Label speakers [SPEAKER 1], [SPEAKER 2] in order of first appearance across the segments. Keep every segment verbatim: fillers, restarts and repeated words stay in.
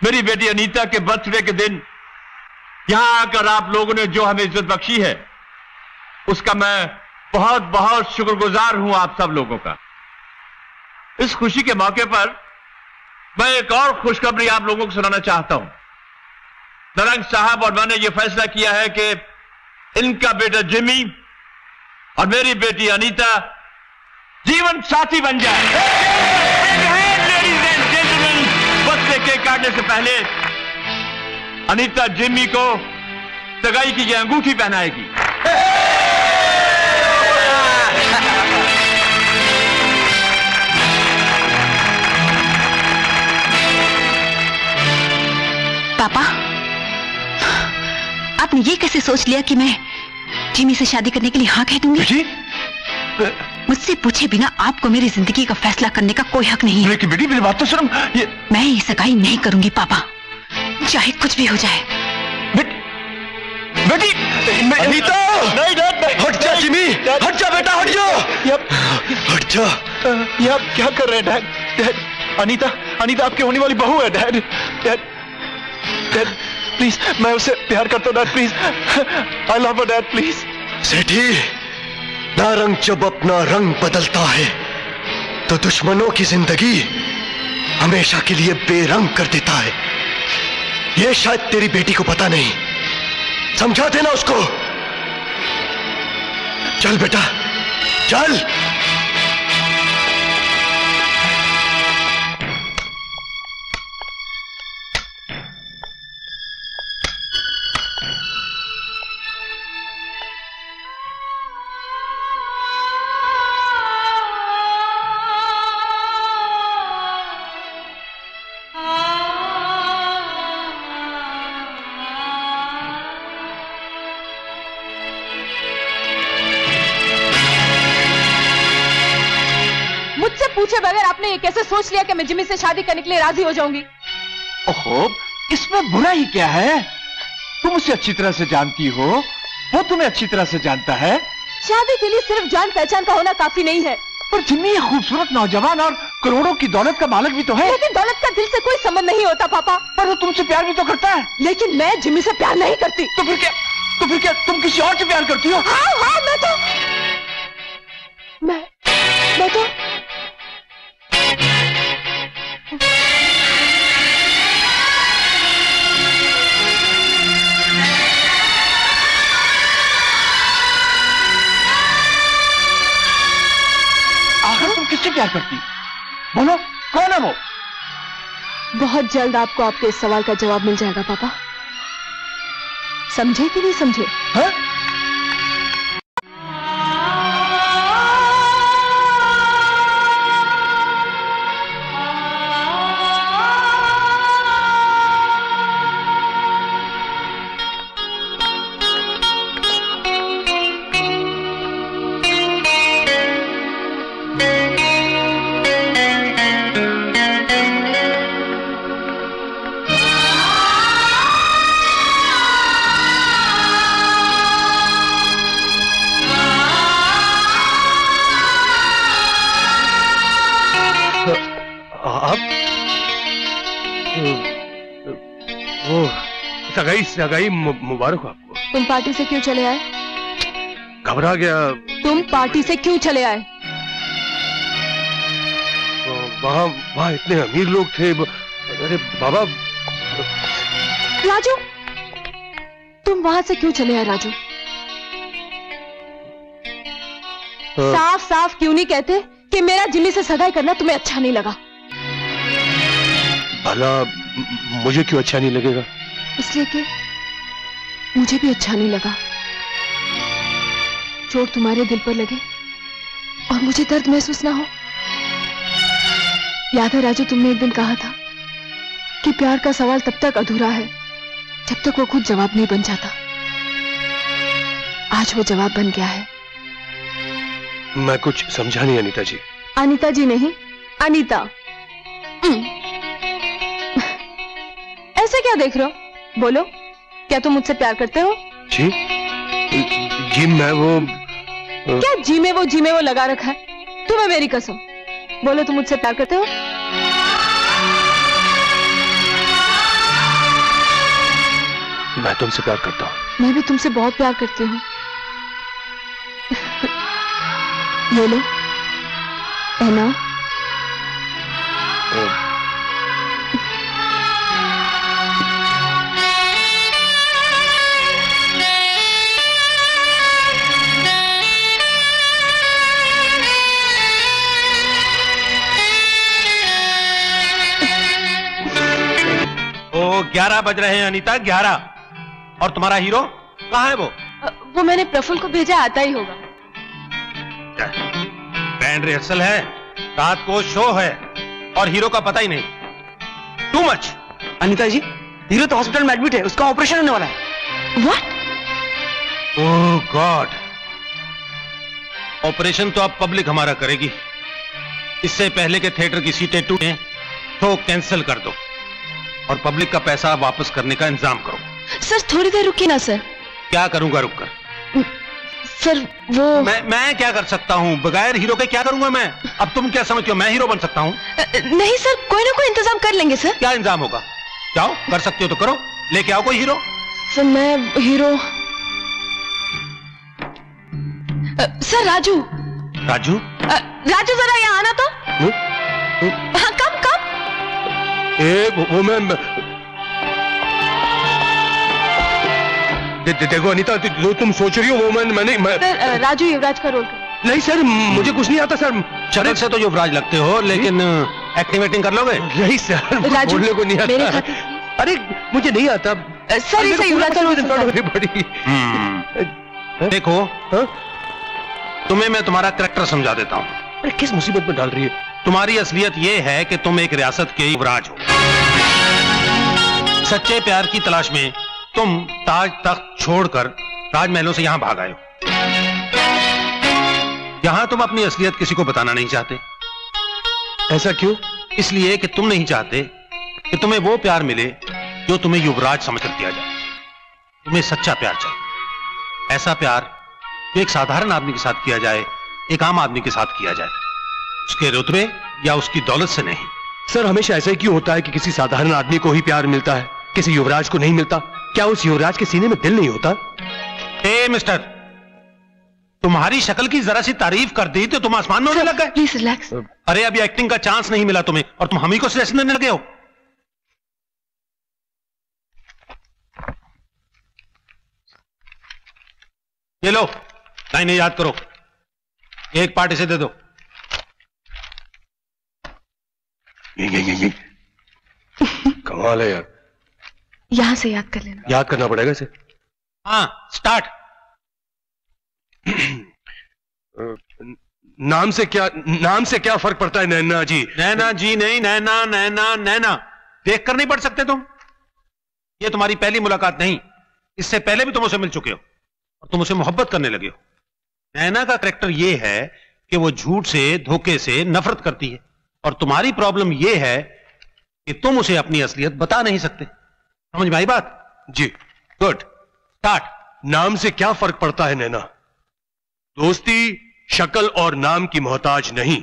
[SPEAKER 1] मेरी बेटी अनीता के बर्थडे के दिन यहां आकर आप लोगों ने जो हमें इज्जत बख्शी है, उसका मैं बहुत बहुत शुक्रगुजार हूं आप सब लोगों का। इस खुशी के मौके पर मैं एक और खुशखबरी आप लोगों को सुनाना चाहता हूं। नरंग साहब और मैंने यह फैसला किया है कि इनका बेटा जिमी और मेरी बेटी अनीता जीवन साथी बन जाए। Ladies and gentleman, birthday cake काटने से पहले अनीता जिमी को सगाई की यह अंगूठी पहनाएगी।
[SPEAKER 2] पापा, आपने ये कैसे सोच लिया कि मैं जिमी से शादी करने के लिए हाँ कह दूंगी? मुझसे पूछे बिना आपको मेरी जिंदगी का फैसला करने का कोई हक नहीं है।
[SPEAKER 1] लेकिन बेटी मेरी बात तो सुनो। ये...
[SPEAKER 2] मैं ये सगाई नहीं करूंगी पापा, चाहे कुछ भी हो जाए।
[SPEAKER 1] बेटी, बेटी अनीता,
[SPEAKER 3] नहीं डैड,
[SPEAKER 1] हट जा जिमी, हट जा बेटा, हट जा, हट जा।
[SPEAKER 3] ये आप क्या कर रहे हैं डैड? डैड, अनीता, अनीता आपकी होने वाली बहू है डैड। डैड, डैड प्लीज, मैं उससे प्यार करता हूँ dad, please. I love her dad, please.
[SPEAKER 4] Sethi, Narang जब अपना रंग बदलता है तो दुश्मनों की जिंदगी हमेशा के लिए बेरंग कर देता है। यह शायद तेरी बेटी को पता नहीं, समझा देना उसको। चल बेटा, चल।
[SPEAKER 5] पूछे बगैर आपने ये कैसे सोच लिया कि मैं जिमी से शादी करने के लिए राजी हो जाऊंगी?
[SPEAKER 1] ओहो, इसमें बुरा ही क्या है? तुम उसे अच्छी तरह से जानती हो, वो तुम्हें अच्छी तरह से जानता है।
[SPEAKER 5] शादी के लिए सिर्फ जान पहचान का होना काफी नहीं है।
[SPEAKER 1] पर जिमी एक खूबसूरत नौजवान और करोड़ों की दौलत का मालिक भी तो है।
[SPEAKER 5] लेकिन दौलत का दिल से कोई संबंध नहीं होता पापा।
[SPEAKER 1] पर वो तुमसे प्यार भी तो करता है।
[SPEAKER 5] लेकिन मैं जिमी से प्यार नहीं करती।
[SPEAKER 1] तो फिर क्या, तो फिर क्या तुम किसी और से प्यार करती हो?
[SPEAKER 5] हाँ हाँ, मैं तो मैं मैं तो
[SPEAKER 1] आखिर तुम किससे प्यार करती? बोलो, कौन है वो?
[SPEAKER 5] बहुत जल्द आपको आपके इस सवाल का जवाब मिल जाएगा पापा। समझे कि नहीं समझे?
[SPEAKER 1] है?
[SPEAKER 6] सगाई सगाई मुबारक हो आपको।
[SPEAKER 5] तुम पार्टी से क्यों चले आए?
[SPEAKER 6] घबरा गया।
[SPEAKER 5] तुम पार्टी से क्यों चले आए?
[SPEAKER 6] वहाँ वहाँ इतने अमीर लोग थे। अरे बाबा।
[SPEAKER 5] राजू, तुम वहां से क्यों चले आए राजू?
[SPEAKER 6] आ...
[SPEAKER 5] साफ साफ क्यों नहीं कहते कि मेरा जिमी से सगाई करना तुम्हें अच्छा नहीं लगा?
[SPEAKER 6] भला मुझे क्यों अच्छा नहीं लगेगा?
[SPEAKER 5] इसलिए कि मुझे भी अच्छा नहीं लगा। चोट तुम्हारे दिल पर लगे और मुझे दर्द महसूस ना हो। याद है राजू, तुमने एक दिन कहा था कि प्यार का सवाल तब तक अधूरा है जब तक वो खुद जवाब नहीं बन जाता। आज वो जवाब बन गया है।
[SPEAKER 6] मैं कुछ समझा नहीं अनीता जी।
[SPEAKER 5] अनीता जी नहीं, अनीता। ऐसे क्या देख रहे हो? बोलो, क्या तुम मुझसे प्यार करते हो?
[SPEAKER 6] जी जी मैं वो
[SPEAKER 5] क्या जी में वो जी में वो लगा रखा है? तुम्हें मेरी कसम, बोलो तुम मुझसे प्यार करते हो?
[SPEAKER 6] मैं तुमसे प्यार करता हूँ।
[SPEAKER 5] मैं भी तुमसे बहुत प्यार करती हूँ। ये लो पहनाओ।
[SPEAKER 6] ग्यारह बज रहे हैं अनीता, ग्यारह। और तुम्हारा हीरो कहाँ है? वो
[SPEAKER 5] वो मैंने प्रफुल्ल को भेजा, आता ही होगा।
[SPEAKER 6] बैंड रिहर्सल है, रात को शो है और हीरो का पता ही नहीं। Too much.
[SPEAKER 7] Anita ji, hero तो हॉस्पिटल में एडमिट है, उसका ऑपरेशन होने वाला है।
[SPEAKER 5] व्हाट?
[SPEAKER 6] Oh God. ऑपरेशन तो अब पब्लिक हमारा करेगी। इससे पहले के थिएटर की सीटें टूटे तो कैंसिल कर दो और पब्लिक का पैसा वापस करने का इंतजाम करो।
[SPEAKER 5] सर थोड़ी देर रुकिए ना सर।
[SPEAKER 6] क्या करूंगा रुक कर?
[SPEAKER 5] सर वो
[SPEAKER 6] मैं मैं क्या कर सकता हूं? बगैर हीरो के क्या करूंगा मैं? अब तुम क्या समझते हो मैं हीरो बन सकता हूं?
[SPEAKER 5] नहीं सर, कोई ना कोई इंतजाम कर लेंगे सर।
[SPEAKER 6] क्या इंतजाम होगा? जाओ, कर सकते हो तो करो, लेके आओ कोई हीरो।
[SPEAKER 5] सर मैं हीरो सर राजू।
[SPEAKER 6] राजू?
[SPEAKER 5] राजू जरा यहाँ आना तो। हाँ कब कब?
[SPEAKER 6] ए, वो, वो मैं दे, दे, देखो अनीता, जो तुम सोच रही हो वो मैं मैंने मैं...
[SPEAKER 5] सर राजू युवराज का रोल कर।
[SPEAKER 6] नहीं सर, मुझे कुछ नहीं आता सर। शक्ल से तो युवराज लगते हो, लेकिन एक्टिंग वेटिंग कर लोगे? नहीं सर, बोलने को नहीं आता। मेरे अरे मुझे नहीं आता
[SPEAKER 5] सर, इसे युवराज का रोल
[SPEAKER 6] बड़ी। देखो हा? तुम्हें मैं तुम्हारा कैरेक्टर समझा देता हूँ। अरे किस मुसीबत में डाल रही है? तुम्हारी असलियत यह है कि तुम एक रियासत के युवराज हो। सच्चे प्यार की तलाश में तुम ताज तख्त छोड़कर राजमहलों से यहां भाग आए हो। यहां तुम अपनी असलियत किसी को बताना नहीं चाहते। ऐसा क्यों? इसलिए कि तुम नहीं चाहते कि तुम्हें वो प्यार मिले जो तुम्हें युवराज समझकर दिया जाए। तुम्हें सच्चा प्यार चाहिए। ऐसा प्यार जो एक साधारण आदमी के साथ किया जाए, एक आम आदमी के साथ किया जाए, उसके रुतबे या उसकी दौलत से नहीं।
[SPEAKER 4] सर हमेशा ऐसा ही क्यों होता है कि किसी साधारण आदमी को ही प्यार मिलता है, किसी युवराज को नहीं मिलता? क्या उस युवराज के सीने में दिल नहीं होता?
[SPEAKER 6] ए मिस्टर, तुम्हारी शक्ल की जरा सी तारीफ कर दी तो तुम आसमान में उड़ने लग गए।
[SPEAKER 5] Please relax.
[SPEAKER 6] अरे अभी एक्टिंग का चांस नहीं मिला तुम्हें और तुम हम ही को सजेशन देने लगे हो। ये लो लाइनें याद करो, एक पार्ट इसे दे दो।
[SPEAKER 4] ये ये ये ये कमाल है यार।
[SPEAKER 5] यहां से याद कर लेना।
[SPEAKER 4] याद करना पड़ेगा इसे।
[SPEAKER 6] हाँ स्टार्ट।
[SPEAKER 4] नाम से क्या नाम से क्या फर्क पड़ता है नैना जी?
[SPEAKER 6] नैना जी नहीं, नैना नैना नैना। देख कर नहीं पढ़ सकते तुम? ये तुम्हारी पहली मुलाकात नहीं, इससे पहले भी तुम उसे मिल चुके हो और तुम उसे मोहब्बत करने लगे हो। नैना का कैरेक्टर ये है कि वो झूठ से, धोखे से नफरत करती है और तुम्हारी प्रॉब्लम ये है कि तुम उसे अपनी असलियत बता नहीं सकते। समझ में आई बात?
[SPEAKER 4] जी।
[SPEAKER 6] Good, start.
[SPEAKER 4] नाम से क्या फर्क पड़ता है नैना? दोस्ती शक्ल और नाम की मोहताज नहीं।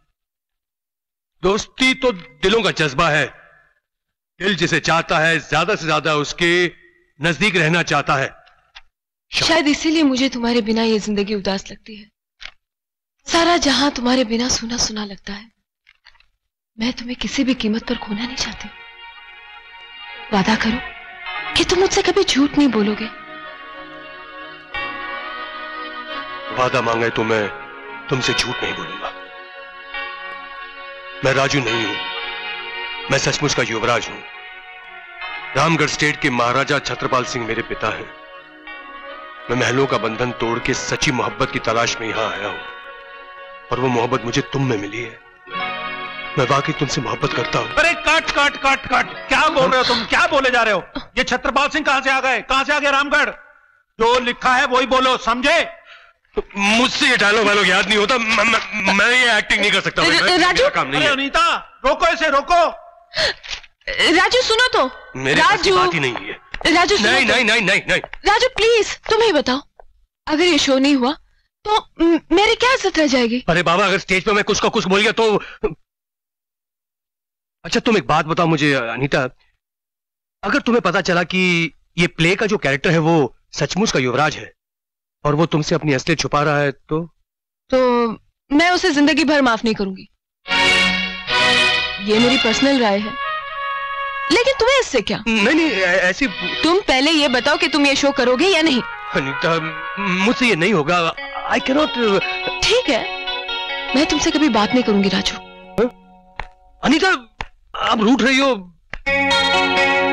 [SPEAKER 4] दोस्ती तो दिलों का जज्बा है। दिल जिसे चाहता है ज्यादा से ज्यादा उसके नजदीक रहना चाहता है।
[SPEAKER 5] शायद इसीलिए मुझे तुम्हारे बिना ये जिंदगी उदास लगती है। सारा जहां तुम्हारे बिना सुना सुना लगता है। मैं तुम्हें किसी भी कीमत पर खोना नहीं चाहती। वादा करो कि तुम मुझसे कभी झूठ नहीं बोलोगे।
[SPEAKER 4] वादा मांगे तो मैं तुमसे झूठ नहीं बोलूंगा। मैं राजू नहीं हूं, मैं सचमुच का युवराज हूं। रामगढ़ स्टेट के महाराजा छत्रपाल सिंह मेरे पिता हैं। मैं महलों का बंधन तोड़ के सच्ची मोहब्बत की तलाश में यहां आया हूं और वो मोहब्बत मुझे तुम में मिली है। मैं वाकई तुमसे मोहब्बत करता हूं।
[SPEAKER 6] अरे काट काट काट काट, क्या बोल रहे हो तुम? क्या बोले जा रहे हो? ये छत्रपाल सिंह कहां से आ गए? कहां से आ गए रामगढ़? जो लिखा है वही बोलो, समझे?
[SPEAKER 4] मुझसे ये डायलॉग वालोग याद नहीं होता। मैं, मैं, मैं ये एक्टिंग नहीं कर सकता।
[SPEAKER 5] राजू,
[SPEAKER 4] काम नहीं
[SPEAKER 6] है। अनीता रोको इसे, रोको।
[SPEAKER 5] राजू सुनो तो।
[SPEAKER 4] मेरे राजू बात ही नहीं है।
[SPEAKER 5] राजू
[SPEAKER 4] नहीं नहीं, नहीं नहीं नहीं नहीं
[SPEAKER 5] राजू प्लीज तुम ही बताओ, अगर ये शो नहीं हुआ तो मेरी क्या इज्जत रह जाएगी?
[SPEAKER 4] अरे बाबा, अगर स्टेज पे मैं कुछ का कुछ बोल गया तो। अच्छा तुम एक बात बताओ मुझे अनीता, अगर तुम्हें पता चला कि
[SPEAKER 8] ये प्ले का जो कैरेक्टर है वो सचमुच का युवराज है और वो तुमसे अपनी असलियत छुपा रहा है तो
[SPEAKER 5] तो मैं उसे जिंदगी भर माफ नहीं करूंगी। ये मेरी पर्सनल राय है, लेकिन तुम्हें इससे क्या?
[SPEAKER 8] नहीं नहीं ऐसी।
[SPEAKER 5] तुम पहले ये बताओ कि तुम ये शो करोगे या नहीं।
[SPEAKER 8] अनीता, मुझसे ये नहीं होगा। I can not.
[SPEAKER 5] ठीक है, मैं तुमसे कभी बात नहीं करूंगी राजू।
[SPEAKER 8] अनीता, आप रूठ रही हो।